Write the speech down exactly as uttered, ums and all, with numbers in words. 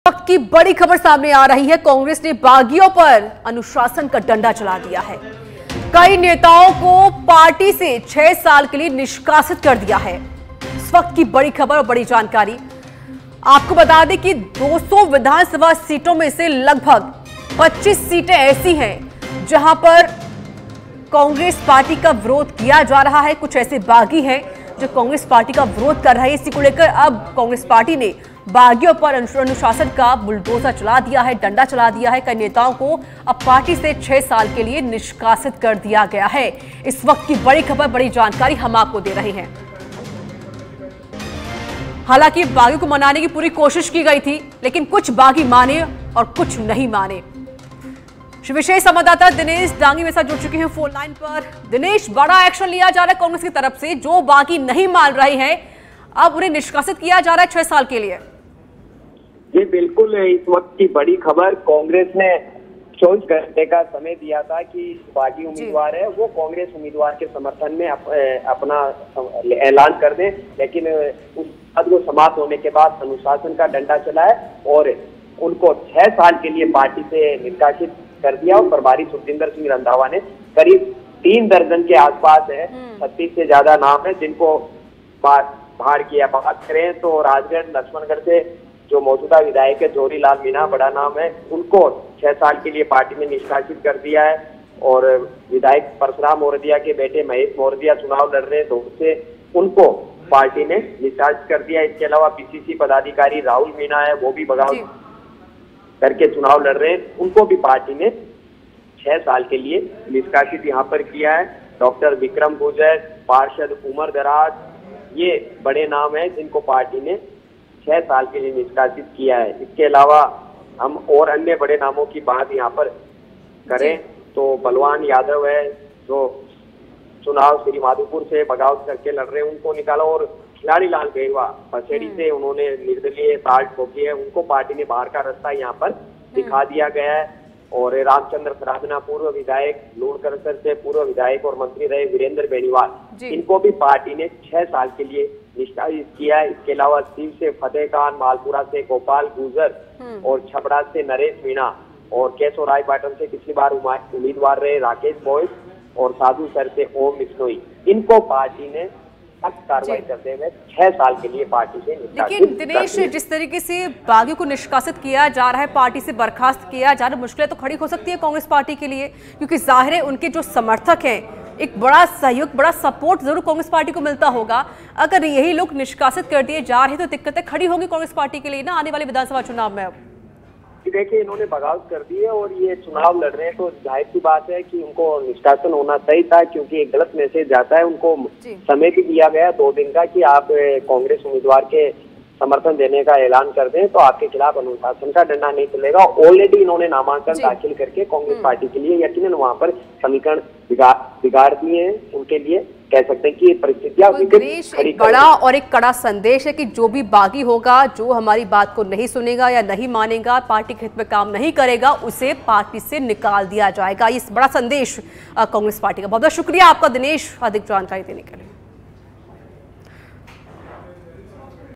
वक्त की बड़ी खबर सामने आ रही है। कांग्रेस ने बागियों पर अनुशासन का डंडा चला दिया है। कई नेताओं को पार्टी से छह साल के लिए निष्कासित कर दिया है। इस वक्त की बड़ी खबर और बड़ी जानकारी आपको बता दें कि दो सौ विधानसभा सीटों में से लगभग पच्चीस सीटें ऐसी हैं जहां पर कांग्रेस पार्टी का विरोध किया जा रहा है। कुछ ऐसे बागी हैं जो कांग्रेस पार्टी का विरोध कर रहे हैं। इसी को लेकर अब कांग्रेस पार्टी ने बागियों पर अनुशासन का बुलडोजर चला दिया है, डंडा चला दिया है। कई नेताओं को अब पार्टी से छह साल के लिए निष्कासित कर दिया गया है। इस वक्त की बड़ी खबर, बड़ी जानकारी हम आपको दे रहे हैं। हालांकि बागियों को मनाने की पूरी कोशिश की गई थी, लेकिन कुछ बागी माने और कुछ नहीं माने। विशेष संवाददाता दिनेश डांगी मेरे साथ जुड़ चुके हैं फोन लाइन पर। दिनेश, बड़ा एक्शन लिया जा रहा है कांग्रेस की तरफ से। जो बागी नहीं मान रहे हैं अब उन्हें निष्कासित किया जा रहा है छह साल के लिए। जी बिल्कुल, इस वक्त की बड़ी खबर, कांग्रेस ने चौबीस घंटे का समय दिया था कि बागी उम्मीदवार है वो कांग्रेस उम्मीदवार के समर्थन में अप, अपना ऐलान कर दें, लेकिन उस पद को समाप्त होने के बाद अनुशासन का डंडा चला है और उनको छह साल के लिए पार्टी से निष्कासित कर दिया। और प्रभारी सुखजिंदर सिंह रंधावा ने करीब तीन दर्जन के आसपास है, छत्तीस से ज्यादा नाम है जिनको बाहर किया। बात करें तो राजगढ़ लक्ष्मणगढ़ से जो मौजूदा विधायक है जोरीलाल मीणा, बड़ा नाम है, उनको छह साल के लिए पार्टी ने निष्कासित कर दिया है। और विधायक परशुराम मौर्य के बेटे महेश मौर्य चुनाव लड़ रहे हैं तो उससे उनको पार्टी ने निष्कासित कर दिया। इसके अलावा पीसीसी पदाधिकारी राहुल मीणा है, वो भी बगावत करके चुनाव लड़ रहे हैं, उनको भी पार्टी ने छह साल के लिए निष्कासित यहाँ पर किया है। डॉक्टर विक्रम गुर्जर, पार्षद उमर दराज, ये बड़े नाम हैं जिनको पार्टी ने छह साल के लिए निष्कासित किया है। इसके अलावा हम और अन्य बड़े नामों की बात यहाँ पर करें तो बलवान यादव है जो चुनाव श्री माधोपुर से बगावत करके लड़ रहे हैं, उनको निकाला। और खिलाड़ी लाल बेरवा पसेड़ी से उन्होंने निर्दलीय ताल ठोकी है, उनको पार्टी ने बाहर का रास्ता यहाँ पर दिखा दिया गया है। और रामचंद्र सराधना पूर्व विधायक, लूणकरसर से पूर्व विधायक और मंत्री रहे वीरेंद्र बेनीवाल, इनको भी पार्टी ने छह साल के लिए निष्कासित किया है। इसके अलावा सीव से फतेह खान, मालपुरा से गोपाल गुर्जर और छपड़ा से नरेश मीणा और केशव रायपाटन से पिछली बार उम्मीदवार रहे राकेश बोस और साधु सर से ओम बिश्नोई, इनको पार्टी ने सख्त कार्रवाई करते हुए छह साल के लिए पार्टी से निष्कासित। लेकिन दिनेश, जिस तरीके से बागियों को निष्कासित किया जा रहा है, पार्टी से बर्खास्त किया जा रहा है, मुश्किलें तो खड़ी हो सकती है कांग्रेस पार्टी के लिए, क्योंकि जाहिर है उनके जो समर्थक हैं, एक बड़ा सहयोग, बड़ा सपोर्ट जरूर कांग्रेस पार्टी को मिलता होगा। अगर यही लोग निष्कासित कर दिए जा रहे तो दिक्कतें खड़ी होंगी कांग्रेस पार्टी के लिए ना आने वाले विधानसभा चुनाव में। अब देखिए, इन्होंने बगावत कर दी है और ये चुनाव लड़ रहे हैं तो जाहिर सी बात है कि उनको निष्कासन होना सही था, क्योंकि एक गलत मैसेज जाता है। उनको समय भी दिया गया दो दिन का कि आप कांग्रेस उम्मीदवार के समर्थन देने का ऐलान कर दें तो आपके खिलाफ अनुशासन का डंडा नहीं चलेगा। ऑलरेडी इन्होंने नामांकन दाखिल करके कांग्रेस पार्टी के लिए यकीनन वहां पर समीकरण बिगाड़ बिगाड़ दिए हैं। उनके लिए कह सकते हैं कि परिस्थितियां एक बड़ा और एक कड़ा संदेश है कि जो भी बागी होगा, जो हमारी बात को नहीं सुनेगा या नहीं मानेगा, पार्टी के हित में काम नहीं करेगा, उसे पार्टी से निकाल दिया जाएगा। इस बड़ा संदेश कांग्रेस पार्टी का। बहुत बहुत शुक्रिया आपका दिनेश, अधिक जानकारी देने के लिए।